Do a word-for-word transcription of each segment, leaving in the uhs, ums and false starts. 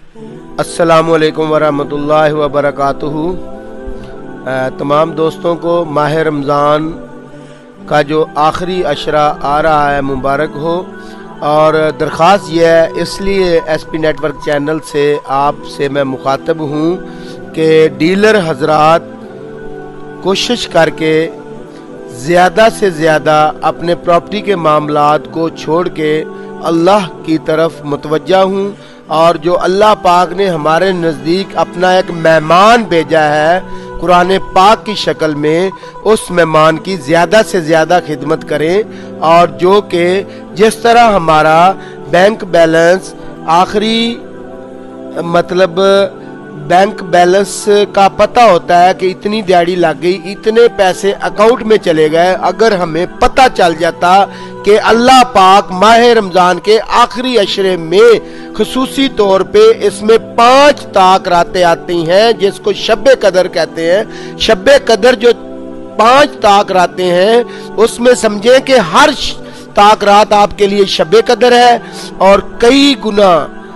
अस्सलामुअलैकुम वरहमतुल्लाहि वबरकातुहू। तमाम दोस्तों को माह रमज़ान का जो आखिरी अशरा आ रहा है मुबारक हो। और दरख्वास्त यह है, इसलिए एस पी नेटवर्क चैनल से आपसे मैं मुखातब हूँ कि डीलर हजरात कोशिश करके ज़्यादा से ज़्यादा अपने प्रॉपर्टी के मामलात को छोड़ के अल्लाह की तरफ मुतवज्जा हूँ। और जो अल्लाह पाक ने हमारे नज़दीक अपना एक मेहमान भेजा है कुरान पाक की शक्ल में, उस मेहमान की ज़्यादा से ज़्यादा खिदमत करें। और जो कि जिस तरह हमारा बैंक बैलेंस आखिरी मतलब बैंक बैलेंस का पता होता है कि इतनी दिहाड़ी लग गई, इतने पैसे अकाउंट में चले गए, अगर हमें पता चल जाता कि अल्लाह पाक माह रमज़ान के आखिरी अशरे में खुसूसी तौर पे इसमें पांच ताक रातें आती हैं जिसको शब्बे कदर कहते हैं। शब्बे कदर जो पांच ताक रातें हैं उसमें समझें कि हर ताक रात आपके लिए शब्बे कदर है और कई गुना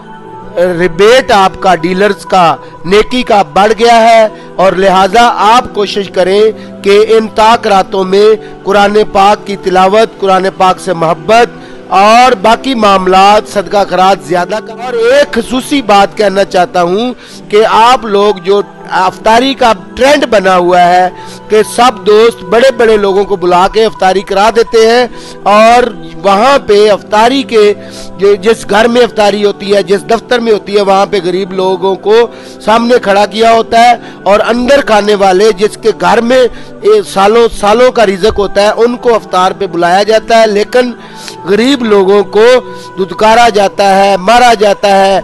रिबेट आपका डीलर्स का नेकी का बढ़ गया है। और लिहाजा आप कोशिश करें कि इन ताक रातों में कुरान पाक की तिलावत, कुरान पाक से मोहब्बत और बाकी मामलात सदका खैरात ज्यादा कर। और एक खुसूसी बात कहना चाहता हूँ कि आप लोग जो अफ्तारी का ट्रेंड बना हुआ है कि सब दोस्त बड़े बड़े लोगों को बुला के अफ्तारी करा देते हैं और वहाँ पे अफ्तारी के जो जिस घर में अफ्तारी होती है, जिस दफ्तर में होती है, वहाँ पे गरीब लोगों को सामने खड़ा किया होता है और अंदर खाने वाले जिसके घर में सालों सालों का रिज़्क होता है उनको अफ्तार पे बुलाया जाता है, लेकिन गरीब लोगों को दुदकारा जाता है, मारा जाता है,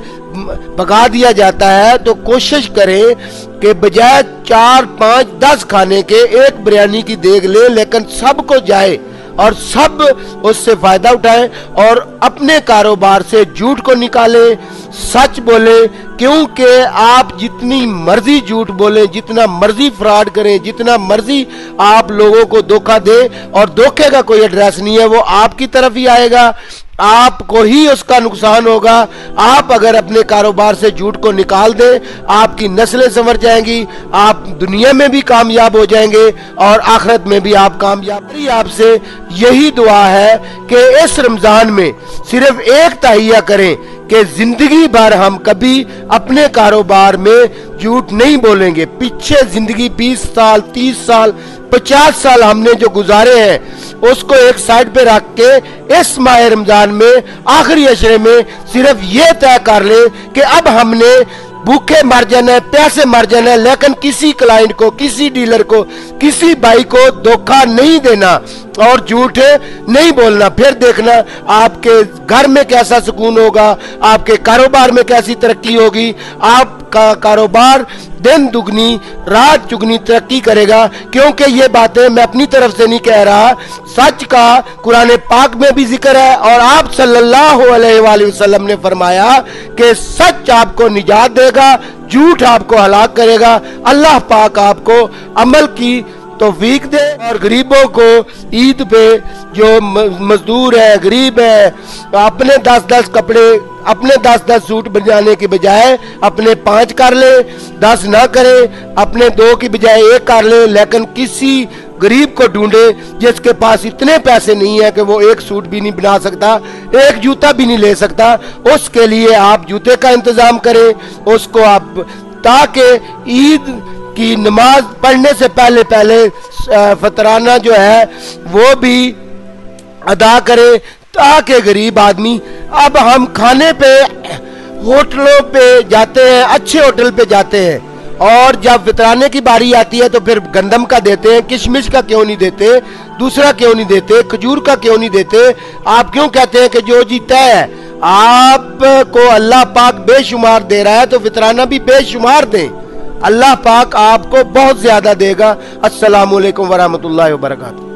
भगा दिया जाता है। तो कोशिश करें कि बजाय चार पाँच दस खाने के एक बिरयानी की देग ले, लेकिन सबको जाए और सब उससे फायदा उठाएं और अपने कारोबार से झूठ को निकालें, सच बोले। क्योंकि आप जितनी मर्जी झूठ बोलें, जितना मर्जी फ्रॉड करें, जितना मर्जी आप लोगों को धोखा दें, और धोखे का कोई एड्रेस नहीं है, वो आपकी तरफ ही आएगा, आपको ही उसका नुकसान होगा। आप अगर अपने कारोबार से झूठ को निकाल दें, आपकी नस्लें संवर जाएंगी, आप दुनिया में भी कामयाब हो जाएंगे और आखिरत में भी आप कामयाब। आपसे यही दुआ है कि इस रमजान में सिर्फ एक तहिया करें कि जिंदगी भर हम कभी अपने कारोबार में झूठ नहीं बोलेंगे। पीछे जिंदगी बीस साल तीस साल पचास साल हमने जो गुजारे हैं उसको एक साइड पे रख के इस माह रमजान में आखिरी अशरे में सिर्फ ये तय कर ले कि अब हमने भूखे मर जाना है, प्यासे मर जाना है, लेकिन किसी क्लाइंट को, किसी डीलर को, किसी भाई को धोखा नहीं देना और झूठ नहीं बोलना। फिर देखना आपके घर में कैसा सुकून होगा, आपके कारोबार में कैसी तरक्की होगी, आपका कारोबार दिन दुगनी रात चुगनी तरक्की करेगा। क्योंकि ये बातें मैं अपनी तरफ से नहीं कह रहा, सच का कुरान पाक में भी जिक्र है और आप सल्लल्लाहु अलैहि वसल्लम ने फरमाया कि सच आपको निजात देगा, झूठ आपको हलाक करेगा। अल्लाह पाक आपको अमल की तौफीक दे। और गरीबों को ईद पे जो मजदूर है, गरीब है, अपने दस दस कपड़े, अपने दस दस सूट बनाने के बजाय अपने पांच कर ले, दस ना करे, अपने दो की बजाय एक कर ले, लेकिन किसी गरीब को ढूंढे जिसके पास इतने पैसे नहीं है कि वो एक सूट भी नहीं बना सकता, एक जूता भी नहीं ले सकता, उसके लिए आप जूते का इंतजाम करें उसको आप, ताकि ईद की नमाज पढ़ने से पहले पहले फतराना जो है वो भी अदा करे, ताकि गरीब आदमी। अब हम खाने पे होटलों पे जाते हैं, अच्छे होटल पे जाते हैं, और जब फितराने की बारी आती है तो फिर गंदम का देते हैं, किशमिश का क्यों नहीं देते, दूसरा क्यों नहीं देते, खजूर का क्यों नहीं देते। आप क्यों कहते हैं कि जो जीता है? आपको अल्लाह पाक बेशुमार दे रहा है तो फितराना भी बेशुमार दें, अल्लाह पाक आपको बहुत ज्यादा देगा। अस्सलामु अलैकुम वरहमतुल्लाहि वबरकातुहू।